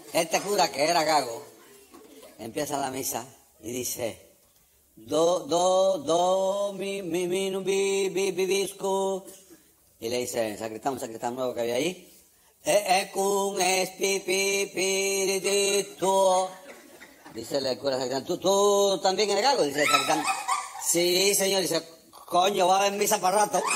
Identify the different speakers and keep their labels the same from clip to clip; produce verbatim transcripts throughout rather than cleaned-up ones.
Speaker 1: Este cura que era gago, empieza la misa y dice, do, do, do, mi, mi, mi, nu, bi, bi, bi, bisco. Y le dice el sacristán, un sacristán nuevo que había ahí, e, e, cum, es, pi, pi, pi, di, tu. Dice el cura sacristán, ¿tú, tú también eres gago? Dice el sacristán, sí, señor. Dice, coño, va a haber misa para rato.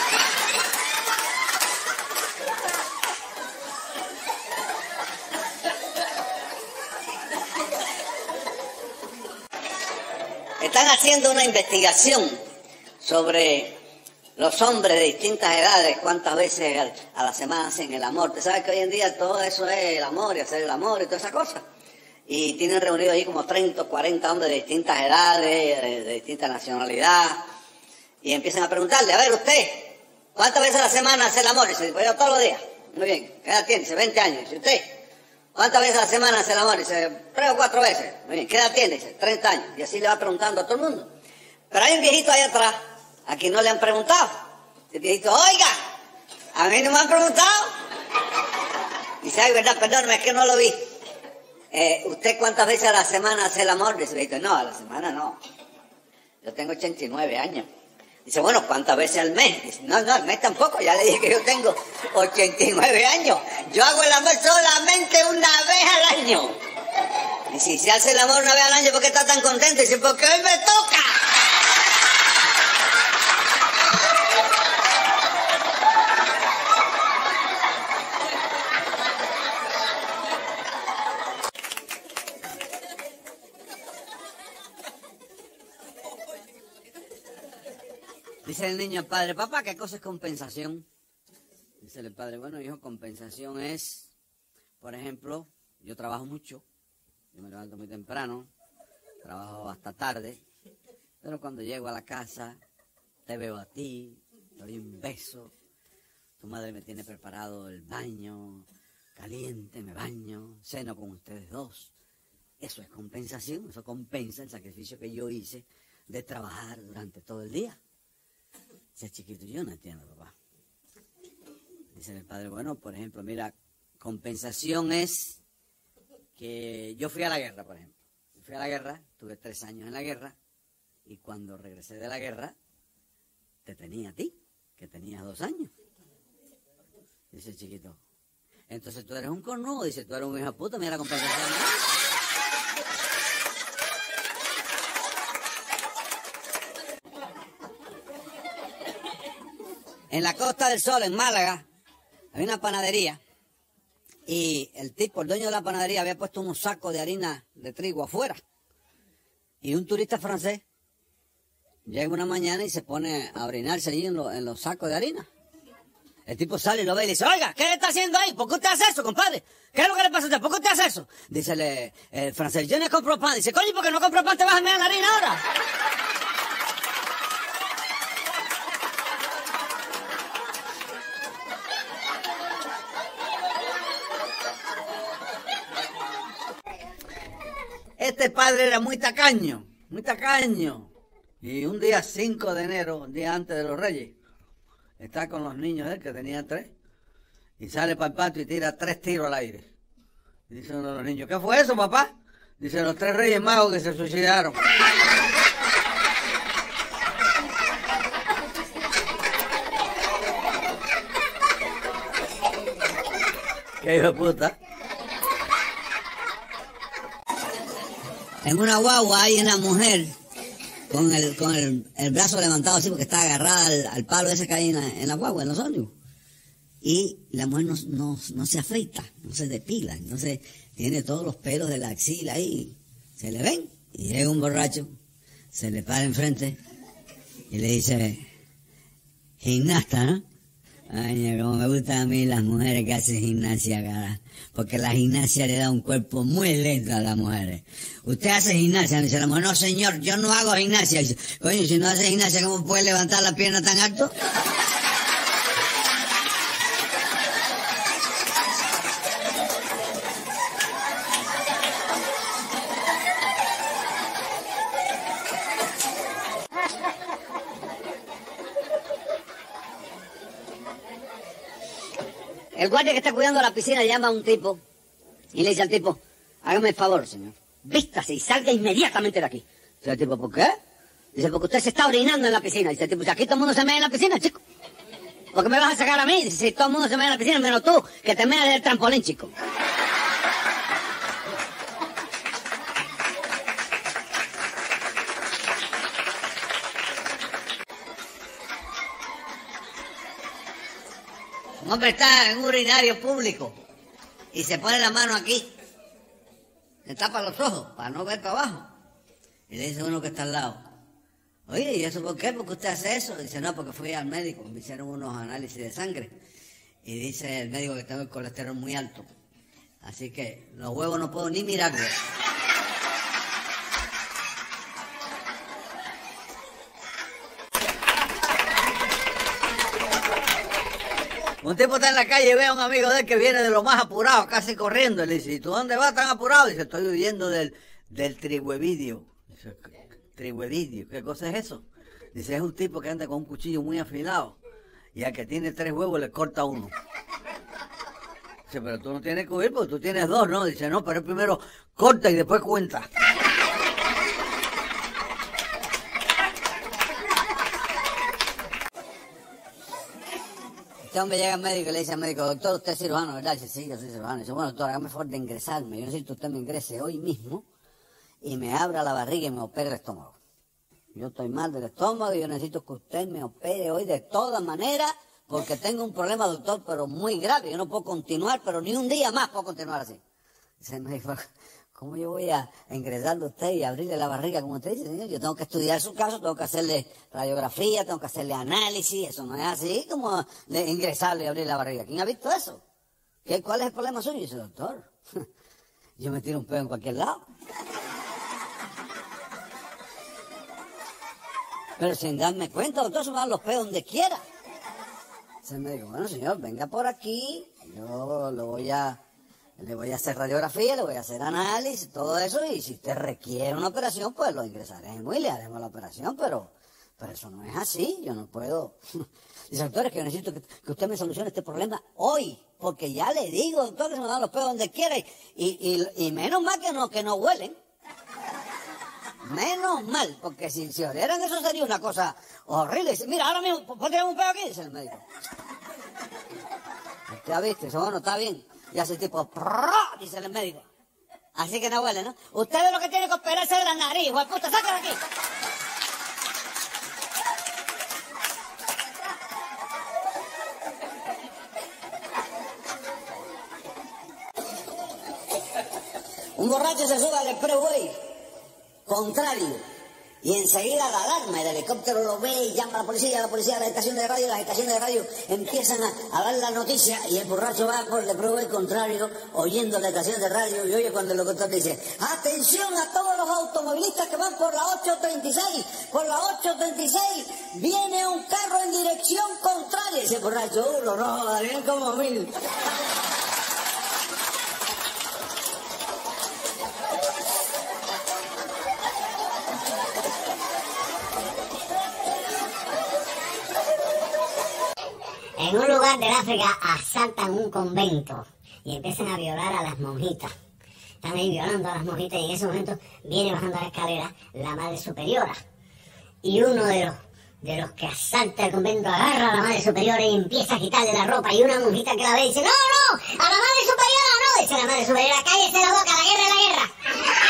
Speaker 1: Están haciendo una investigación sobre los hombres de distintas edades, cuántas veces a la semana hacen el amor. Tú sabes que hoy en día todo eso es el amor y hacer el amor y toda esa cosa. Y tienen reunidos ahí como treinta o cuarenta hombres de distintas edades, de, de distintas nacionalidades. Y empiezan a preguntarle, a ver, usted, ¿cuántas veces a la semana hace el amor? Y dice, pues yo todos los días. Muy bien, ¿qué edad tiene? Dice, veinte años. Dice, ¿usted? ¿Cuántas veces a la semana hace el amor? Dice, tres o cuatro veces. Muy bien, ¿qué edad tiene? Dice, treinta años. Y así le va preguntando a todo el mundo. Pero hay un viejito ahí atrás, a quien no le han preguntado. El viejito, oiga, a mí no me han preguntado. Dice, ay, verdad, perdóname, es que no lo vi. Eh, ¿Usted cuántas veces a la semana hace el amor? Dice, el viejito, no, a la semana no. Yo tengo ochenta y nueve años. Dice, bueno, ¿cuántas veces al mes? Dice, no, no, al mes tampoco, ya le dije que yo tengo ochenta y nueve años. Yo hago el amor solamente una vez al año. Y si se hace el amor una vez al año, ¿por qué está tan contento? Dice, porque hoy me toca. Dice el niño al padre, papá, ¿qué cosa es compensación? Dice el padre, bueno, hijo, compensación es, por ejemplo, yo trabajo mucho, yo me levanto muy temprano, trabajo hasta tarde, pero cuando llego a la casa, te veo a ti, te doy un beso, tu madre me tiene preparado el baño, caliente, me baño, ceno con ustedes dos. Eso es compensación, eso compensa el sacrificio que yo hice de trabajar durante todo el día. Dice, chiquito, yo no entiendo, papá. Dice el padre, bueno, por ejemplo, mira, compensación es que yo fui a la guerra, por ejemplo. Fui a la guerra, tuve tres años en la guerra, y cuando regresé de la guerra, te tenía a ti, que tenías dos años. Dice el chiquito, entonces tú eres un cornudo. Dice, tú eres un hijo de puta, mira la compensación. En la Costa del Sol, en Málaga, había una panadería y el tipo, el dueño de la panadería, había puesto unos sacos de harina de trigo afuera. Y un turista francés llega una mañana y se pone a orinarse allí en, lo, en los sacos de harina. El tipo sale y lo ve y le dice, oiga, ¿qué le está haciendo ahí? ¿Por qué usted hace eso, compadre? ¿Qué es lo que le pasa a usted? ¿Por qué usted hace eso? Dice el, el francés, yo no compro pan. Dice, coño, ¿por qué no compro pan? Te vas a mear la harina ahora. Este padre era muy tacaño, muy tacaño. Y un día cinco de enero, un día antes de los Reyes, está con los niños de él, que tenía tres, y sale para el patio y tira tres tiros al aire. Y dice uno de los niños, ¿qué fue eso, papá? Dice, los tres Reyes Magos que se suicidaron. ¡Qué hijo de puta! En una guagua hay una mujer con el con el, el brazo levantado así porque está agarrada al, al palo ese que hay en la, en la guagua, en los ómnibus. Y la mujer no, no, no se afeita, no se depila, entonces tiene todos los pelos de la axila ahí, se le ven. Y llega un borracho, se le para enfrente y le dice, gimnasta, ¿no? Ay, como me gustan a mí las mujeres que hacen gimnasia, cara. Porque la gimnasia le da un cuerpo muy lento a las mujeres. ¿Usted hace gimnasia? Dice la mujer, no señor, yo no hago gimnasia. Dice, coño, si no hace gimnasia, ¿cómo puede levantar la pierna tan alto? El guardia que está cuidando la piscina llama a un tipo Y le dice al tipo, hágame el favor, señor, vístase y salga inmediatamente de aquí. Dice el tipo, ¿por qué? Dice, porque usted se está orinando en la piscina. Dice el tipo, aquí todo el mundo se mea en la piscina, chico. ¿Por qué me vas a sacar a mí? Dice, si todo el mundo se mea en la piscina, menos tú, que te meas del trampolín, chico. Un hombre está en un urinario público y se pone la mano aquí, se tapa los ojos para no ver para abajo. Y le dice uno que está al lado, oye, ¿y eso por qué? ¿Por qué usted hace eso? Dice, no, porque fui al médico, me hicieron unos análisis de sangre. Y dice el médico que tengo el colesterol muy alto. Así que los huevos no puedo ni mirarlos. Un tipo está en la calle y ve a un amigo de él que viene de lo más apurado, casi corriendo. Y le dice, ¿y tú dónde vas tan apurado? Dice, estoy huyendo del, del trigüevidio. Dice, ¿trigüevidio? ¿Qué cosa es eso? Dice, es un tipo que anda con un cuchillo muy afilado y al que tiene tres huevos le corta uno. Dice, pero tú no tienes que huir porque tú tienes dos, ¿no? Dice, no, pero él primero corta y después cuenta. Este hombre llega al médico y le dice al médico, doctor, usted es cirujano, ¿verdad? Dice, sí, yo soy cirujano. Dice, bueno, doctor, hágame favor de ingresarme. Yo necesito que usted me ingrese hoy mismo y me abra la barriga y me opere el estómago. Yo estoy mal del estómago y yo necesito que usted me opere hoy de todas maneras porque tengo un problema, doctor, pero muy grave. Yo no puedo continuar, pero ni un día más puedo continuar así. Dice el médico, ¿cómo yo voy a ingresarle a usted y abrirle la barriga como usted dice, señor? Yo tengo que estudiar su caso, tengo que hacerle radiografía, tengo que hacerle análisis. Eso no es así como de ingresarle y abrir la barriga. ¿Quién ha visto eso? ¿Qué, ¿Cuál es el problema suyo? Dice, doctor, yo me tiro un pedo en cualquier lado. Pero sin darme cuenta, doctor, se me dan los pedos donde quiera. Dice el médico, bueno, señor, venga por aquí, yo lo voy a... Le voy a hacer radiografía, le voy a hacer análisis, todo eso, y si usted requiere una operación, pues lo ingresaremos y le haremos la operación, pero, pero eso no es así, yo no puedo. Dice, doctor, es que yo necesito que, que usted me solucione este problema hoy, porque ya le digo, doctor, que se me dan los pedos donde quiera, y, y, y menos mal que no, que no huelen. Menos mal, porque si se olieran eso sería una cosa horrible. Dice, mira, ahora mismo, ¿puedo tirar un pedo aquí? Dice el médico. ¿Usted ha visto? Dice, bueno, está bien. Y hace tipo, ¡prrrr! Dice el médico. Así que no huele, ¿no? Usted lo que tiene que operarse de la nariz, güey, puta, sáquenlo aquí. Un borracho se sube al expressway contrario. Y enseguida la alarma, el helicóptero lo ve y llama a la policía, a la policía, a la estación de radio, las estaciones de radio empiezan a, a dar la noticia y el borracho va por el expressway contrario, oyendo la estación de radio y oye cuando el locutor dice, atención a todos los automovilistas que van por la ocho treinta y seis, por la ocho treinta y seis, viene un carro en dirección contraria. Y dice el borracho, uno, no, bien como mil.
Speaker 2: En un lugar del África asaltan un convento y empiezan a violar a las monjitas. Están ahí violando a las monjitas y en ese momento viene bajando la escalera la madre superiora. Y uno de los, de los que asalta el convento agarra a la madre superiora y empieza a quitarle la ropa. Y una monjita que la ve dice, no, no, a la madre superiora no. Dice la madre superiora, cállese la boca, la guerra es la guerra.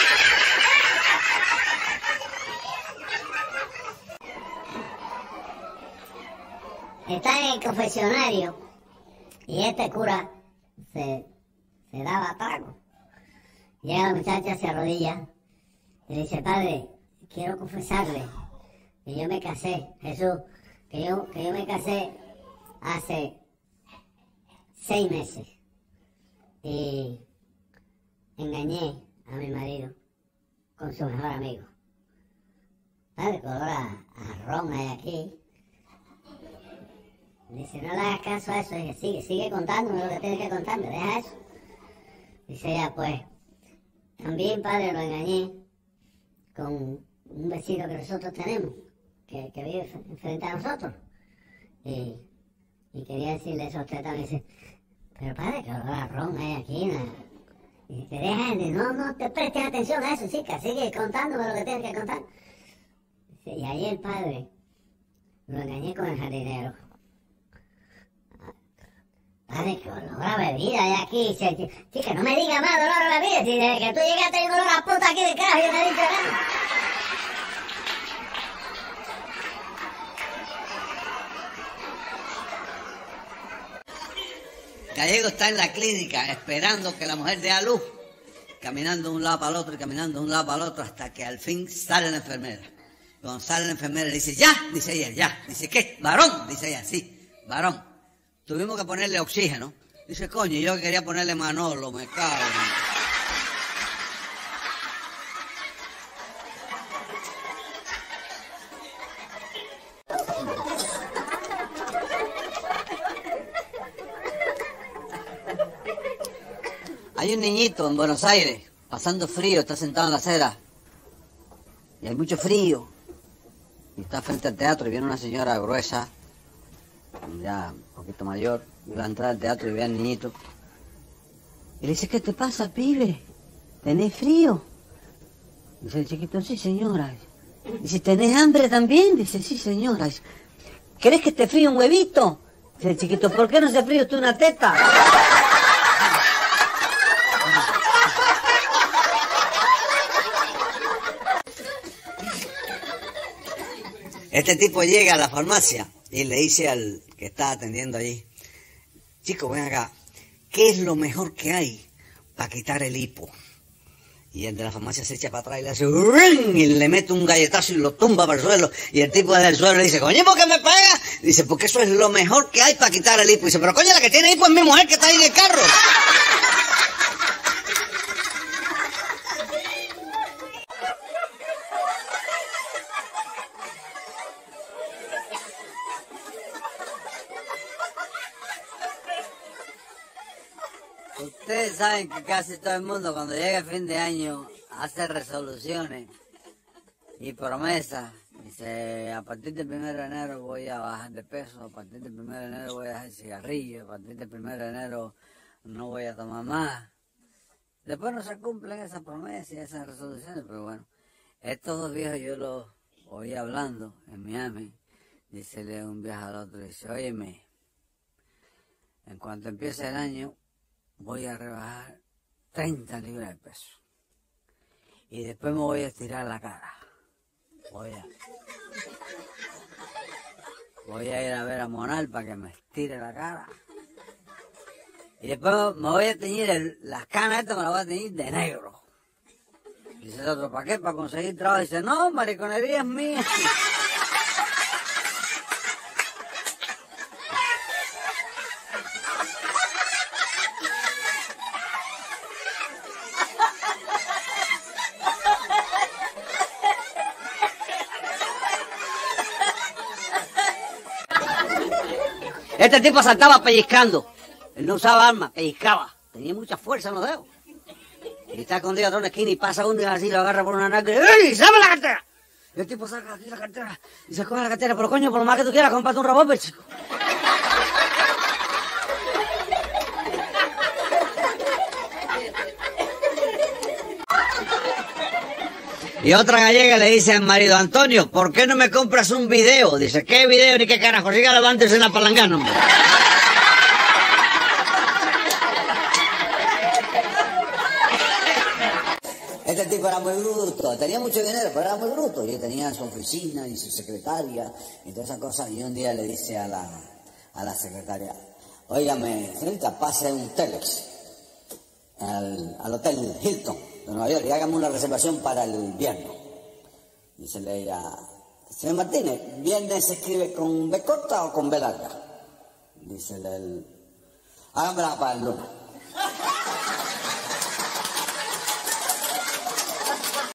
Speaker 2: Está en el confesionario y este cura se, se daba trago. Llega la muchacha, se arrodilla y le dice, padre, quiero confesarle que yo me casé, Jesús, que yo, que yo me casé hace seis meses y engañé a mi marido con su mejor amigo. Padre, color a, a ron hay aquí. Dice, no le hagas caso a eso. Dice, sigue, sigue contándome lo que tienes que contarme, deja eso. Dice ella, pues, también, padre, lo engañé con un vecino que nosotros tenemos, que, que vive frente a nosotros. Y, y quería decirle eso a usted también. Dice, pero padre, que olor a ron hay aquí. Nada. Y te dejan, no, no te prestes atención a eso, chica, sigue contándome lo que tienes que contar. Dice, y ahí el padre lo engañé con el jardinero. Padre, que olor a bebida de aquí. Dice, chica, no me digas más de olor a bebida. Si desde que tú llegaste hay un olor a puta aquí de casa, yo no he dicho nada.
Speaker 1: Gallego está en la clínica esperando que la mujer dé a luz, caminando de un lado para el otro y caminando de un lado para el otro hasta que al fin sale la enfermera. Cuando sale la enfermera dice, ya, dice ella, ya. Dice, ¿qué? ¿Varón? Dice ella, sí, varón. Tuvimos que ponerle oxígeno. Dice, coño, yo quería ponerle Manolo, me cago. Hay un niñito en Buenos Aires, pasando frío, está sentado en la acera. Y hay mucho frío. Y está frente al teatro y viene una señora gruesa, ya un poquito mayor, y va a entrar al teatro y ve al niñito. Y le dice, ¿qué te pasa, pibe? ¿Tenés frío? Dice el chiquito, sí, señora. Dice, ¿tenés hambre también? Dice, sí, señora. Dice, ¿querés que te fríe un huevito? Dice el chiquito, ¿por qué no se fríe usted una teta? Este tipo llega a la farmacia y le dice al que está atendiendo allí, chico, ven acá, ¿qué es lo mejor que hay para quitar el hipo? Y el de la farmacia se echa para atrás y le hace ¡ring! Y le mete un galletazo y lo tumba para el suelo. Y el tipo desde el suelo le dice, coño, ¿por qué me pega? Dice, porque eso es lo mejor que hay para quitar el hipo. Dice, pero coño, la que tiene hipo es mi mujer que está ahí en el carro. Ustedes saben que casi todo el mundo cuando llega el fin de año hace resoluciones y promesas. Dice, a partir del primero de enero voy a bajar de peso, a partir del primero de enero voy a dejar el cigarrillo, a partir del primero de enero no voy a tomar más. Después no se cumplen esas promesas y esas resoluciones, pero bueno, estos dos viejos yo los oí hablando en Miami. Dice un viejo al otro, dice, óyeme, en cuanto empiece el año, voy a rebajar treinta libras de peso. Y después me voy a estirar la cara. Voy a, voy a ir a ver a Monal para que me estire la cara. Y después me voy a teñir el, las canas estas, me las voy a teñir de negro. Dice el otro, ¿para qué? Para conseguir trabajo. Dice, no, mariconería es mía. Este tipo saltaba pellizcando. Él no usaba armas, pellizcaba. Tenía mucha fuerza en los dedos. Y está escondido atrás de una esquina y pasa uno y así lo agarra por una nalga y ¡ey, dame la cartera! Y el tipo saca aquí la cartera y se coge la cartera. Pero coño, por lo más que tú quieras, cómprate un revólver, chico. Y otra gallega le dice al marido, Antonio, ¿por qué no me compras un video? Dice, ¿qué video ni qué carajo? Siga levántese en la palangana, hombre. Este tipo era muy bruto, tenía mucho dinero, pero era muy bruto. Y tenía su oficina y su secretaria y todas esas cosas. Y un día le dice a la, a la secretaria, óigame, señorita, pase un telex al, al hotel Hilton de Nueva York y hágame una reservación para el viernes. Dice ella, señor Martínez, ¿viernes se escribe con B corta o con B larga? Dice él, hágamela para el lunes.